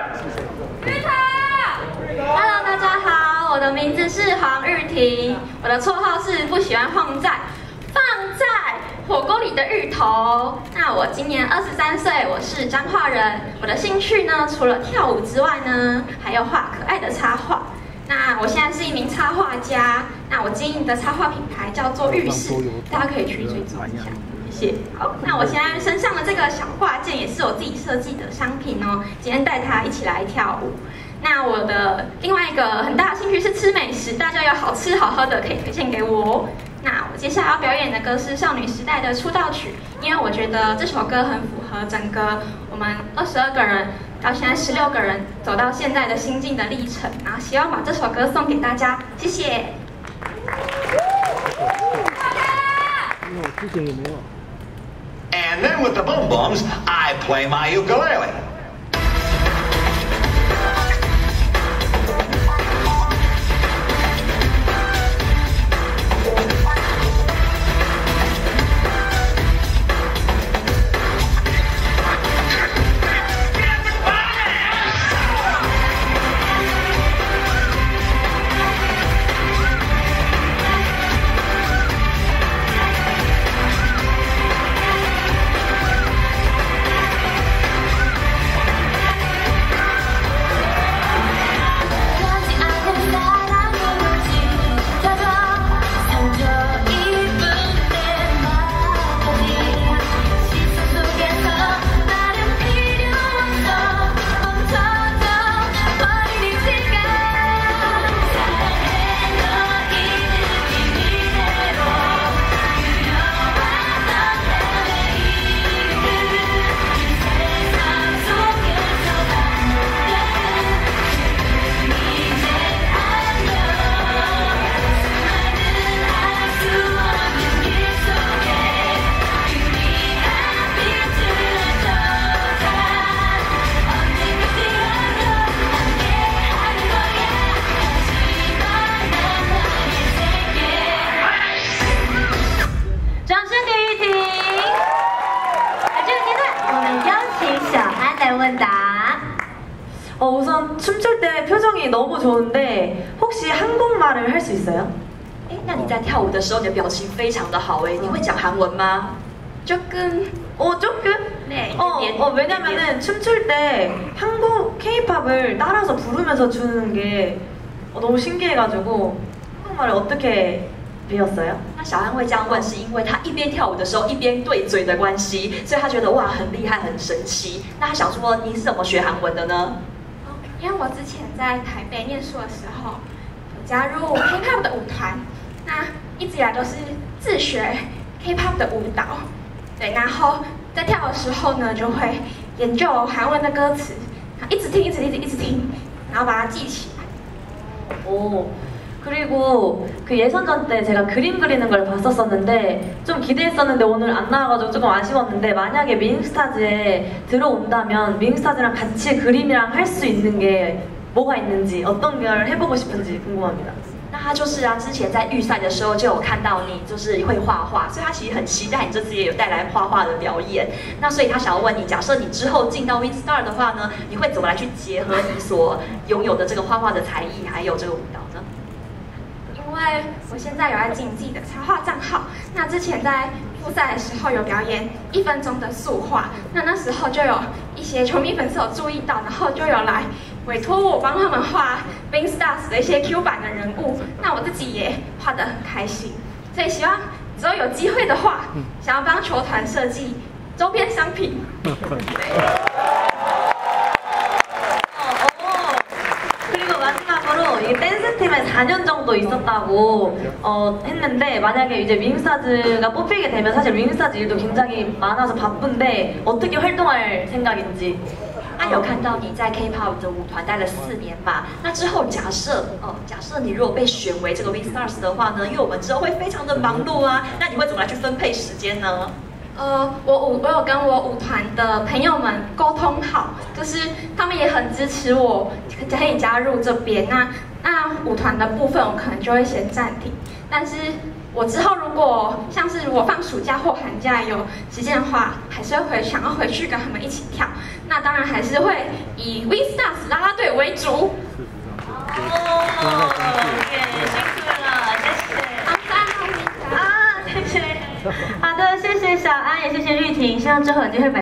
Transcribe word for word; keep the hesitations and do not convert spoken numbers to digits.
玉婷 ，Hello， 大家好，我的名字是黄玉婷，我的绰号是不喜欢放在放在火锅里的芋头。那我今年二十三岁，我是彰化人。我的兴趣呢，除了跳舞之外呢，还有画可爱的插画。那我现在是一名插画家，那我经营的插画品牌叫做浴室，大家可以去追踪一下。谢谢。好，那我现在身上的这个小挂件也是我自己设计的商品哦，今天带它一起来跳舞。那我的另外一个很大的兴趣是吃美食，大家有好吃好喝的可以推荐给我哦。那我接下来要表演的歌是少女时代的出道曲，因为我觉得这首歌很符合整个我们二十二个人到现在十六个人走到现在的心境的历程，然后希望把这首歌送给大家，谢谢。 And then with the boom booms, I play my ukulele. 어, 우선 춤출 때 표정이 너무 좋은데 혹시 한국말을 할 수 있어요? 哎，那你在跳舞的时候，你的表情非常的好哎，你会讲韩文吗？ 조금 어, 조금? 네. 어, 어, 왜냐면은 춤출 때 한국 K-팝을 따라서 부르면서 추는 게 어, 너무 신기해가지고 한국말을 어떻게 배웠어요? 那小安会这样问，是因为他一边跳舞的时候一边对嘴的关系，所以他觉得哇很厉害很神奇。那他想说你是怎么学韩文的呢？ 因为我之前在台北念书的时候，有加入 K-pop 的舞团，那一直以来都是自学 K-pop 的舞蹈，对，然后在跳的时候呢，就会研究韩文的歌词，一直听，一直一直一直听，然后把它记起来。 오, 그리고 그 예선전 때 제가 그림 그리는 걸 봤었었는데 좀 기대했었는데 오늘 안 나와가지고 조금 아쉬웠는데 만약에 밍스타즈에 들어온다면 밍스타즈랑 같이 그림이랑 할 수 있는 게 뭐가 있는지 어떤 걸 해보고 싶은지 궁금합니다. 那他就是啊，之前在预赛的时候就有看到你就是会画画，所以他其实很期待你这次也有带来画画的表演。那所以他想要问你，假设你之后进到 Winstar 的话呢，你会怎么来去结合你所拥有的这个画画的才艺，还有这个舞蹈呢？ 因为我现在有在经营自己的插画账号，那之前在复赛的时候有表演一分钟的速画，那那时候就有一些球迷粉丝有注意到，然后就有来委托我帮他们画 Beanstars 的一些 Q 版的人物，那我自己也画得很开心，所以希望之后有机会的话，想要帮球团设计周边商品。 이 댄스팀에 사 년 정도 있었다고 어, 했는데 만약에 이제 윙스타즈가 뽑히게 되면 사실 윙스타즈 일도 굉장히 많아서 바쁜데 어떻게 활동할 생각인지 那有看到你在 K-pop 的舞团待了四年嘛？那之后假设哦，假设你如果被选为这个 Winstars 的话呢，因为我们之后会非常的忙碌啊，那你会怎么来去分配时间呢？ 呃，我舞我有跟我舞团的朋友们沟通好，就是他们也很支持我可以加入这边。那那舞团的部分我可能就会先暂停，但是我之后如果像是如果放暑假或寒假有时间的话，还是会回想要回去跟他们一起跳。那当然还是会以 WinStars 啦啦队为主。 哦，耶，辛苦了，谢谢。 啊，谢谢。好的，谢谢小安，也谢谢玉婷，希望之后有机会。